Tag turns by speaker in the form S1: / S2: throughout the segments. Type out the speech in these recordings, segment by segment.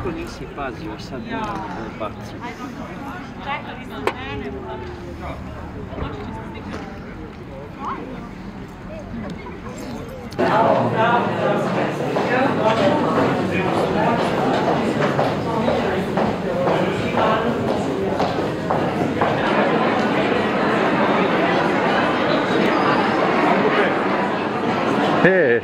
S1: Kako nisi pazio, sad moramo da bacimo.
S2: Čekali su mene.
S3: Hey.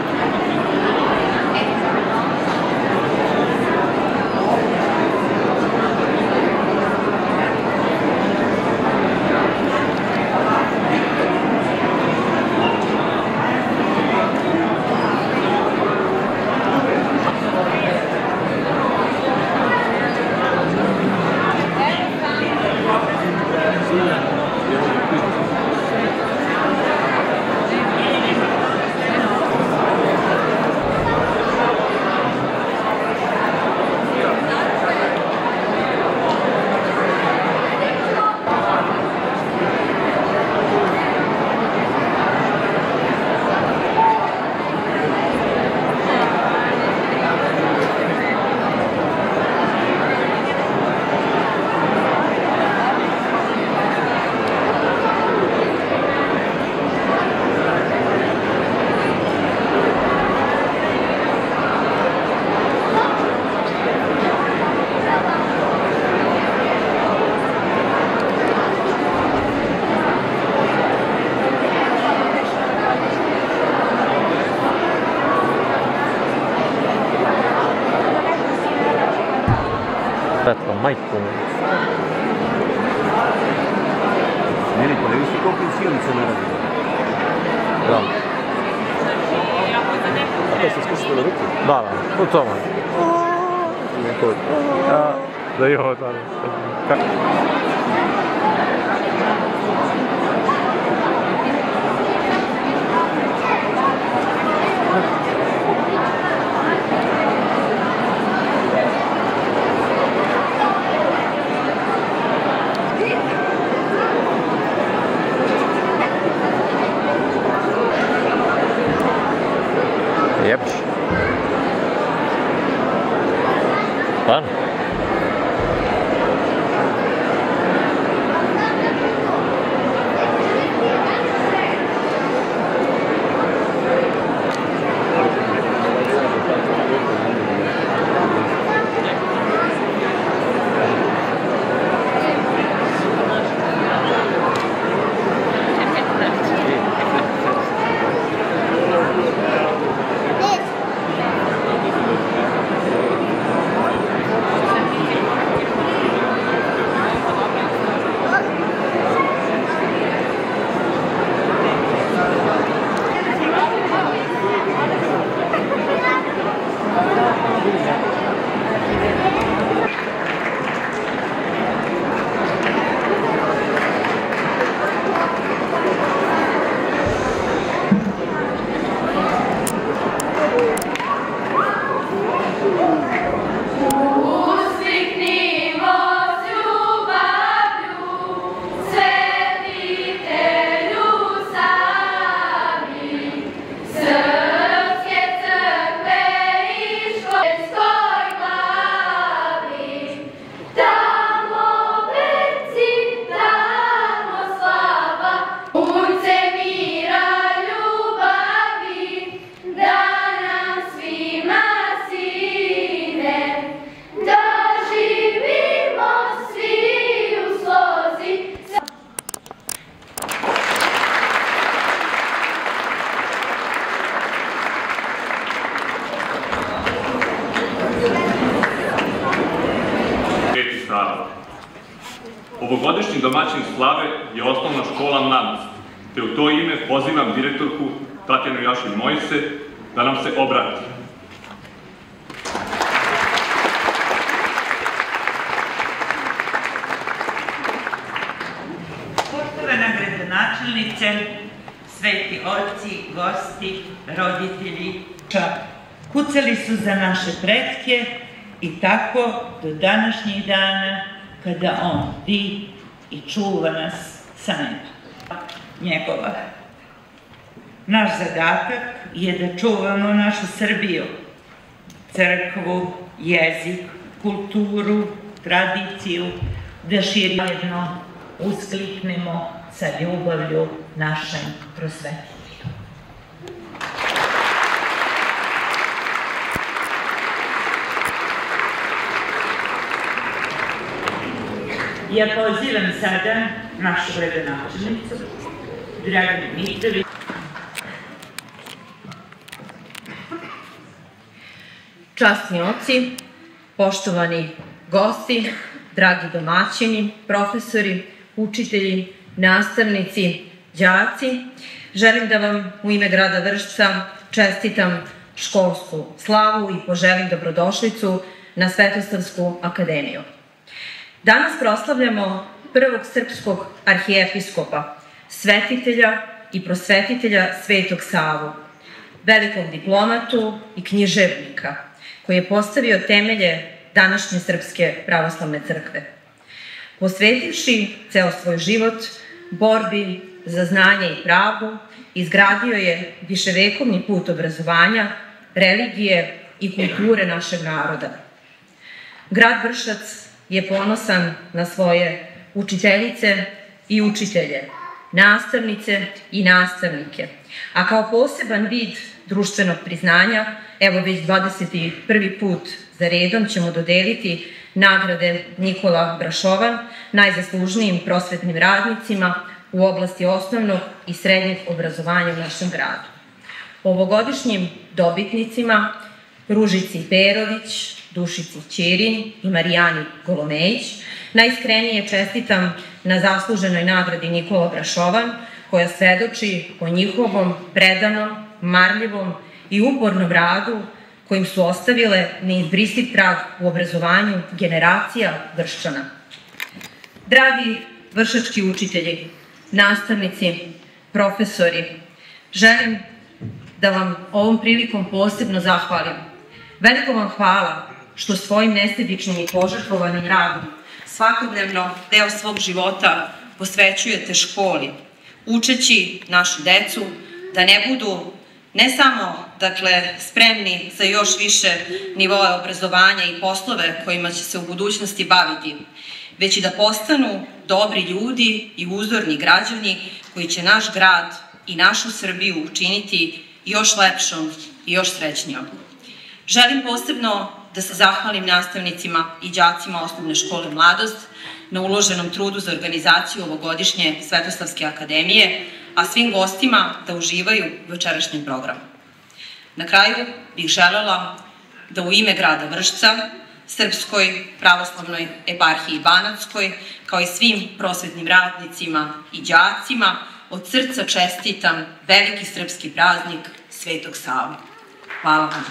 S3: Aspetta, Maicon.
S1: Meni pa vidiš koliko je silica naravno.
S3: Da.
S1: A to se spušta na ruku?
S3: Da, u tome. Da je ovo tamo. Jebiš. Stvarno?
S4: Ovogodišnji domaćin slave je osnovna škola Mladost, te u to ime pozivam direktorku Tatjanu Jašin-Mojse da nam se obrati.
S5: Poštovana gradonačelnice, sveti oci, gosti, roditelji, kucali su za naše pretke i tako do današnjih dana kada on bdi i čuva nas sa neba njegova. Naš zadatak je da čuvamo našu Srbiju, crkvu, jezik, kulturu, tradiciju, da širimo, uskliknemo sa ljubavlju našem prosvetitelju. Ja pozivam sada našu gradonačelnicu, Draganu Mitrović.
S6: Časni oci, poštovani gosti, dragi domaćini, profesori, učitelji, nastavnici, đaci, želim da vam u ime grada Vršca čestitam školsku slavu i poželim dobrodošlicu na Svetosavsku akademiju. Danas proslavljamo prvog srpskog arhijepiskopa, svetitelja i prosvetitelja Svetog Savu, velikog diplomatu i književnika, koji je postavio temelje današnje Srpske pravoslavne crkve. Posvetivši ceo svoj život borbi za znanje i pravdu, izgradio je viševekovni put obrazovanja, religije i kulture našeg naroda. Grad Vršac je ponosan na svoje učiteljice i učitelje, nastavnice i nastavnike, a kao poseban vid društvenog priznanja, evo već 21. put za redom ćemo dodeliti nagrade Nikola Brašovan najzaslužnijim prosvetnim radnicima u oblasti osnovnog i srednjeg obrazovanja u našem gradu. Ovogodišnjim dobitnicima Ružici Perović, Dušici Ćirin i Marijani Golomejić najiskrenije čestitam na zasluženoj nagradi Nikola Brašovan, koja svedoči o njihovom predanom, marljivom i upornom radu kojim su ostavile neizbrisiv trag u obrazovanju generacija Vrščana. Dragi vršački učitelji, nastavnici, profesori, želim da vam ovom prilikom posebno zahvalim. Veliko vam hvala što svojim nesebičnim i požrtvovanim radom svakodnevno deo svog života posvećujete školi, učeći našu decu da ne budu ne samo spremni za još više nivoa obrazovanja i poslove kojima će se u budućnosti baviti, već i da postanu dobri ljudi i uzorni građani koji će naš grad i našu Srbiju učiniti još lepšom i još srećnijom. Želim posebno da se zahvalim nastavnicima i đacima Osnovne škole Mladost na uloženom trudu za organizaciju ovogodišnje Svetosavske akademije, a svim gostima da uživaju u večerašnjem programu. Na kraju bih želela da u ime grada Vršca, Srpskoj pravoslavnoj eparhiji Banatskoj, kao i svim prosvetnim radnicima i đacima, od srca čestitam veliki srpski praznik Svetog Savu. Hvala vam.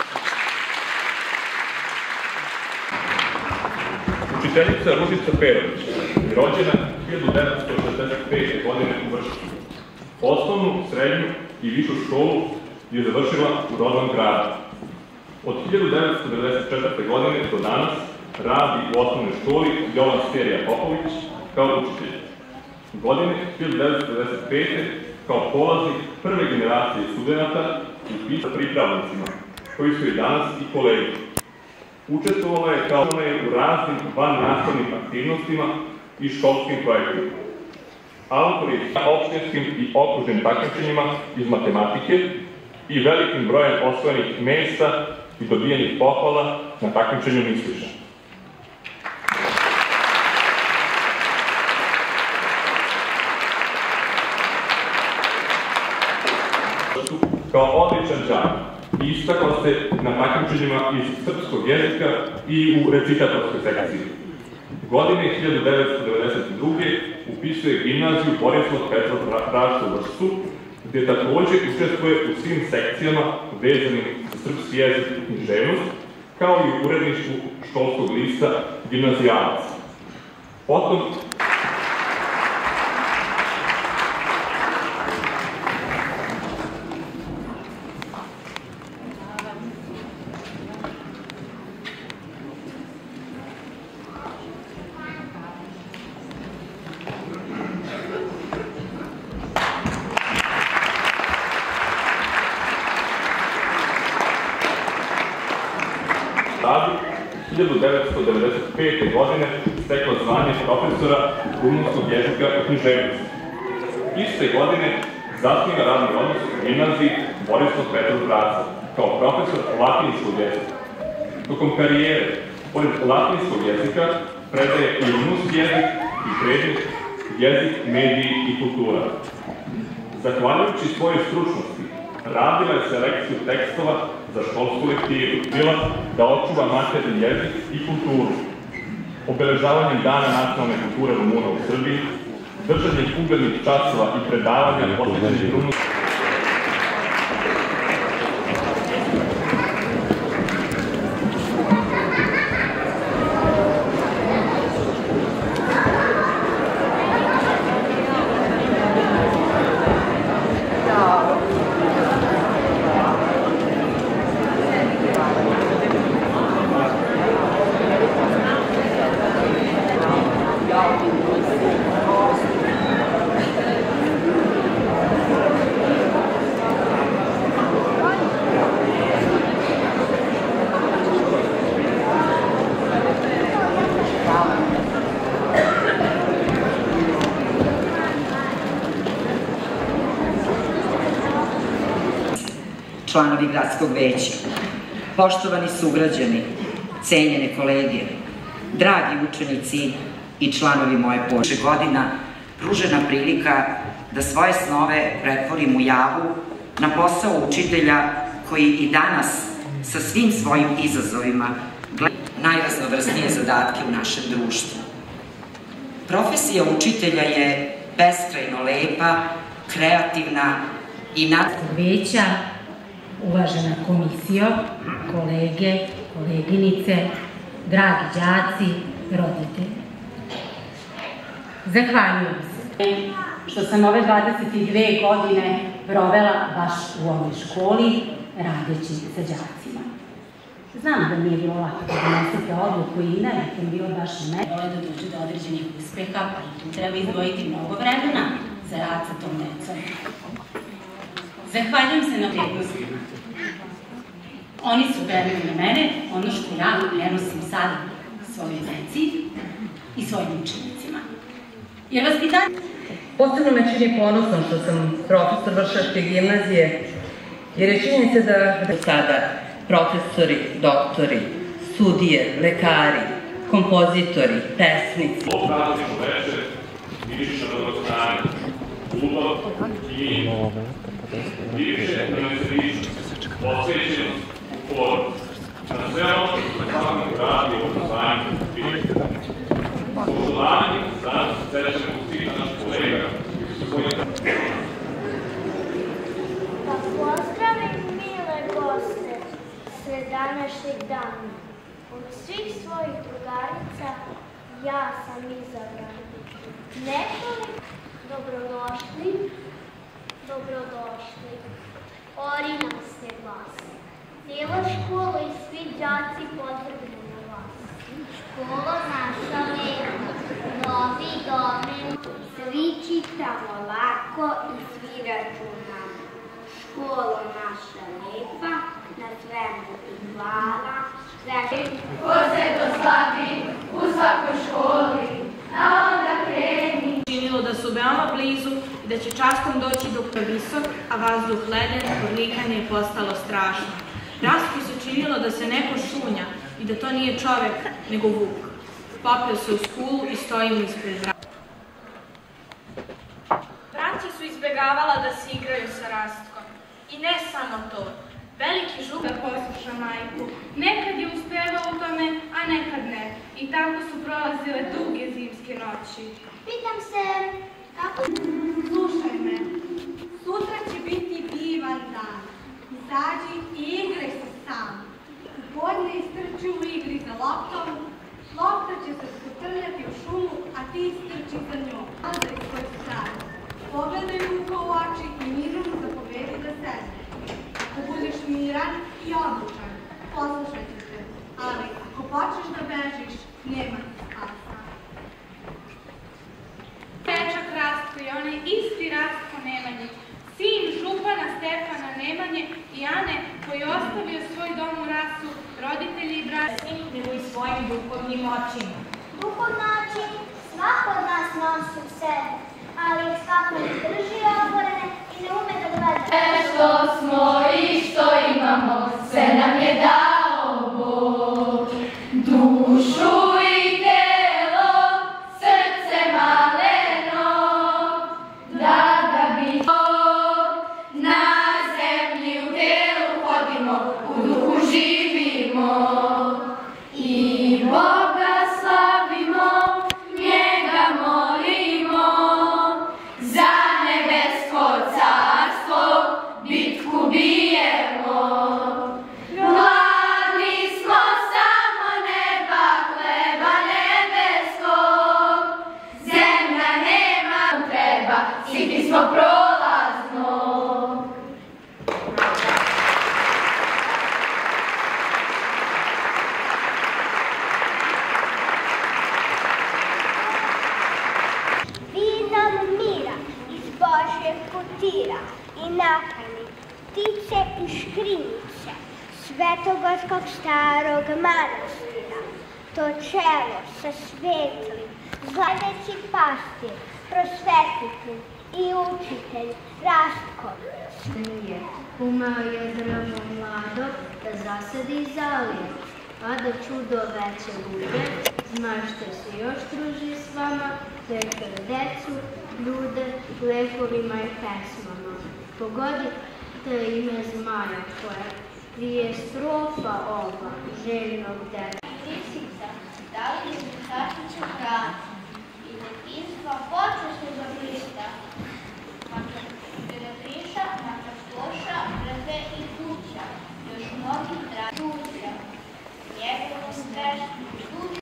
S4: Učiteljica Ružica Perović je rođena 1965. godine u Vršcu. Osnovnu, srednju i višu školu je završila u rodnom gradu. Od 1994. godine do danas radi u osnovnoj školi Jovan Sterija Popović kao učitelj. Godine 1995. kao polaznik prve generacije studenta i pripravnicima, koji su i danas i kolegi. Učestvovala je kao u raznim vannastavnim aktivnostima i školskim projektima. Autor je opštinskim i okružnim takmičenjima iz matematike i velikim brojem osvojenih mesta i dobijenih pohvala na takmičenju misliša. Kao odličan đak istakla se na takmičenjima iz srpskog jezika i u recitatorskoj sekciji. Godine 1992. upisuje gimnaziju Borislav Petrov Rašta u Vršcu, gde takođe učestvuje u svim sekcijama vezanim za srpski jezik i književnost, kao i u uredništvu školskog lista Gimnazijalac. Potom 1995. godine stekla zvanje profesora rumunskog jezika i književnosti. Iste godine zasniva radni odnos u gimnaziji Borislav Petrov Braca kao profesor latinskog jezika. Tokom karijere, pored latinskog jezika, predaje i rumunski jezik i predmet jezik, mediji i kultura. Zahvaljujući svoje stručnosti, radila je selekciju tekstova za školsku lektiru, bila da očuva maternji jezik i kulturu, obeležavanjem Dana nacionalne kulture Rumuna u Srbiji, držanje uglednih časova i predavanja posvećenih rumunskim.
S7: Članovi gradskog veća, poštovani sugrađani, cenjene kolege, dragi učenici i članovi moje porodice, godina pružena prilika da svoje snove pretvorim u javu na posao učitelja koji i danas sa svim svojim izazovima gleda najraznovrsnije zadatke u našem društvu. Profesija učitelja je beskrajno lepa, kreativna i
S8: veća, uvažena komisijo, kolege, koleginice, dragi đaci, roditelji. Zahvaljujem se što sam ove 22 godine provela baš u ovoj školi radeći sa đacima. Znam da nije bilo lako da donesete odluku i ne, da je bilo baš u mene. Vole da dođe do određenih uspeha, ali tu treba izdvojiti mnogo vremena za rad sa tom decom. Zahvaljujem se na vrednosti. Oni su verili na mene, ono što ja prenosim sada svojoj deci i svojim učenicima. Jer vaspitanje...
S6: Posebno me čini ponosno što sam profesor Vršačke gimnazije, jer je činjenica da sada profesori, doktori, sudije, lekari, kompozitori, pesnici.
S4: Praznično večer, miriše dobrostanje, ljubav i miriše neosjetljivost, posvećenost u porodici. Na sve ono što svakom gradi u obrazovanju vidite. Poštovanje, danas srećemo u svih naših kolega koji su
S2: Da pozdravim mile goste sve današnjeg dana. Od svih svojih drugarica ja sam izabran. Nekoliko dobrodošli, dobrodošli. Orina ste vas. Cijela škola i svi đaci pozdravljaju vas. Škola naša lepa, novi domen, svi čitamo lako i svi računamo. Škola naša lepa, na svemu i hvala.
S9: Ko se to slavi u svakoj školi, a onda kreni.
S10: Činilo da su veoma blizu i da će časkom doći dok je visok, a vazduh leden, podlikanje je postalo strašno. Rastku se činilo da se neko šunja i da to nije čovek, nego vuk. Popeo se u skulu i stojimo ispred vrata.
S11: Braća su izbegavala da se igraju sa Rastkom. I ne samo to. Veliki žub da posluša majku. Nekad je uspevao u tome, a nekad ne. I tako su prolazile duge zimske noći.
S2: Pitam se, kako...
S9: Slušaj me, sutra će biti divan dan. Izađi i igraj se sam. U podne istrči u igri za loptom. Lopta će se skotrljati u šumu, a ti istrči za njom. Odaj svoj stranu. Pogledaj Vuka u oči i mirom zapovedi da sedne. Ako budeš miran i odlučan, poslušat ću te. Ali ako počneš da bežiš, nema ti spasa.
S11: Dečak Rastko je onaj isti Rastko Nemanjić, sin župana Stefana Nemanje i Ane koji je ostavio svoj dom u Rasu
S10: roditelji i braći, nego i svojim duhovnim očima.
S2: Duhovna oči svako od nas nosi u sebi, ali svako ne drži otvorene i ne ume da gleda.
S12: Sve što smo i što imamo, sve nam je dao Bog. Dušu i telo, srce maleno, da bi na zemlji u telu hodimo, u duhu živimo i Boga slavimo, njega molimo, za nebesko carstvo bitku bijemo. Gladni smo samo neba, hleba nebeskog, zemlja nema treba, siti smo prolaznog.
S2: Vinom mira iz Božjeg kutira i nahrani ptice i škrinjice Svetogorskog starog manastira. To čelo sa svetlim, zladeći pastir, prosvetitelj i učitelj Rastko.
S13: Umeo je drvo mlado da zasadi i zalije, a da čudo veće bude, zmašte se još druži s vama, tekle decu, ljude, lekovima i pesmama. Pogodite ime zmaja koje prije strofa ova željnog deta.
S2: Lisica, da li je Kačića grad i detinstva počešno za